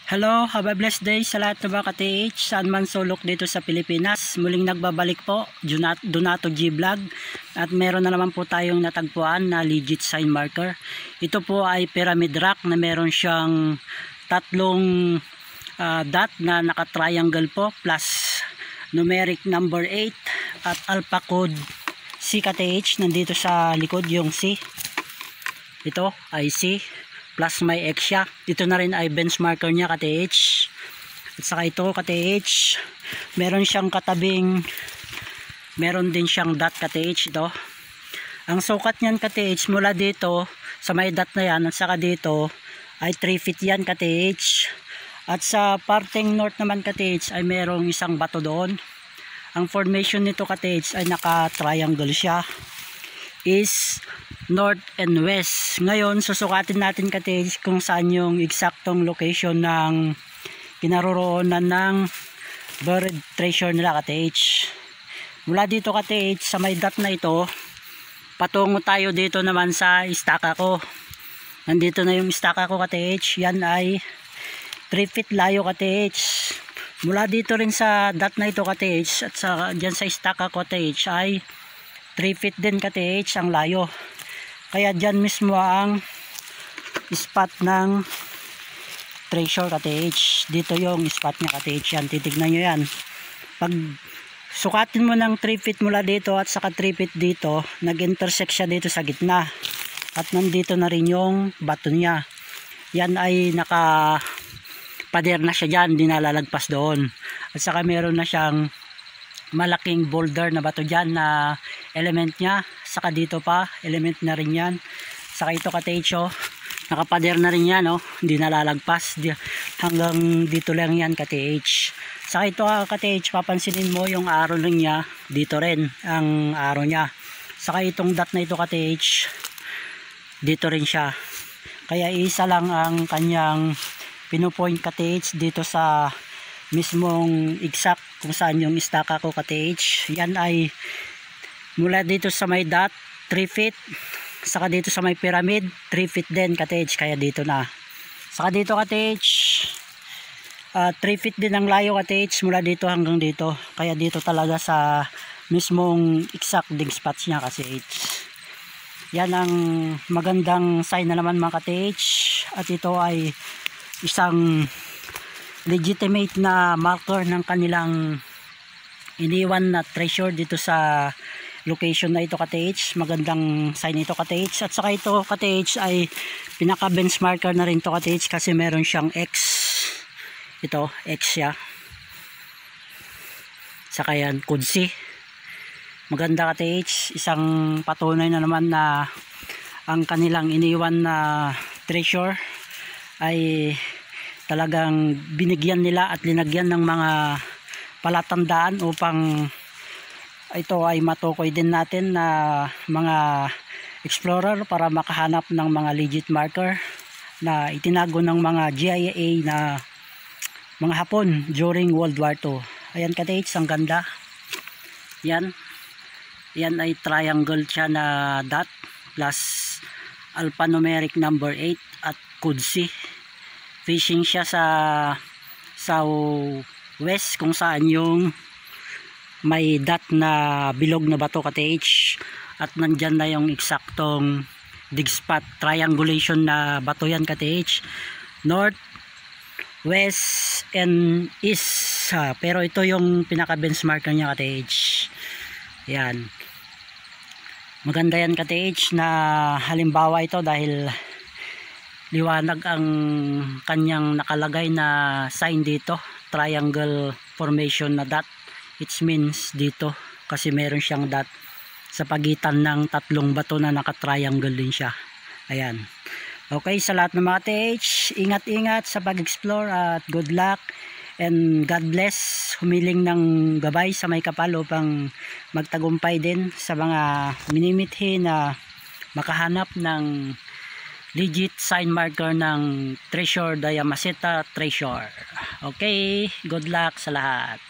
Hello, have a blessed day sa lahat ng mga ka-TH saan man sulok dito sa Pilipinas. Muling nagbabalik po, Donato G Vlog, at meron na naman po tayong natagpuan na legit sign marker. Ito po ay pyramid rock na meron siyang tatlong dot na naka-triangle po plus numeric number 8 at alpha code C ka-TH. Nandito sa likod yung C. Ito ay C plus may X siya. Dito na rin ay benchmarker niya ka-TH. At saka ito ka-TH, meron siyang katabing, meron din siyang dot ka-TH ito. Ang sukat niyan ka-TH mula dito sa may dot na yan at saka dito ay 3 feet yan ka-TH. At sa parteng north naman ka-TH ay merong isang bato doon. Ang formation nito ka-TH ay naka-triangle siya. Is north and west. Ngayon susukatin natin ka-TH kung saan yung eksaktong location ng kinaroroonan ng buried treasure nila ka-TH. Mula dito ka-TH sa may dot na ito, patungo tayo dito naman sa istaka ko. Nandito na yung istaka ko ka-TH. Yan ay 3 feet layo ka-TH. Mula dito rin sa dot na ito ka-TH at sa dyan sa istaka ko ka-TH ay 3 feet din ka-TH ang layo. Kaya dyan mismo ang spot ng treasure ka-TH. Dito yung spot niya ka-TH. Yan, titignan nyo yan. Pag sukatin mo ng 3 feet mula dito at saka 3 feet dito, nag-intersect siya dito sa gitna. At nandito na rin yung bato niya. Yan ay naka-pader na siya dyan, di nalalagpas doon. At saka meron na siyang malaking boulder na bato dyan na element niya. Saka dito pa element na rin yan. Saka ito ka-TH, oh, nakapader na rin yan, oh, hindi nalalagpas hanggang dito lang yan ka-TH. Saka ito ka-TH, papansinin mo yung arrow rin niya, dito rin ang arrow niya. Saka itong dot na ito ka-TH, dito rin siya. Kaya isa lang ang kanyang pinupoint ka-TH dito sa mismong exact kung saan yung istaka ko ka-TH. Yan ay mula dito sa may dot 3 feet, saka dito sa may pyramid 3 feet din ka-TH, kaya dito na. Saka dito ka-TH 3 feet din ang layo ka-TH mula dito hanggang dito, kaya dito talaga sa mismong exact dig spots niya ka-TH. Yan ang magandang sign na naman mga ka-TH. At ito ay isang legitimate na marker ng kanilang iniwan na treasure dito sa location na ito ka-TH. Magandang sign ito ka-TH. At saka ito ka-TH ay pinaka benchmarker na rin to ka-TH kasi meron siyang X. Ito X siya. Saka yan code C. Maganda ka-TH. Isang patunay na naman na ang kanilang iniwan na treasure ay talagang binigyan nila at linagyan ng mga palatandaan upang ito ay matukoy din natin na mga explorer para makahanap ng mga legit marker na itinago ng mga GIA na mga Hapon during World War II. Ayan ka-TH, ang ganda. Yan ay triangle siya na dot plus alphanumeric number 8 at code C. Fishing siya sa west kung saan yung may dot na bilog na bato ka-TH. At nandyan na yung eksaktong dig spot, triangulation na bato yan ka-TH. North, west, and east. Pero ito yung pinaka benchmarker niya ka-TH. Yan. Maganda yan ka-TH na halimbawa ito dahil liwanag ang kanyang nakalagay na sign dito, triangle formation na dot. It means dito kasi meron siyang dot sa pagitan ng tatlong bato na naka-triangle din siya. Ayan. Okay, sa lahat ng mga TH, ingat-ingat sa pag-explore at good luck and God bless. Humiling ng gabay sa may kapal upang magtagumpay din sa mga minimithi na makahanap ng legit sign marker ng treasure, Diamaseta treasure. Okay, good luck sa lahat.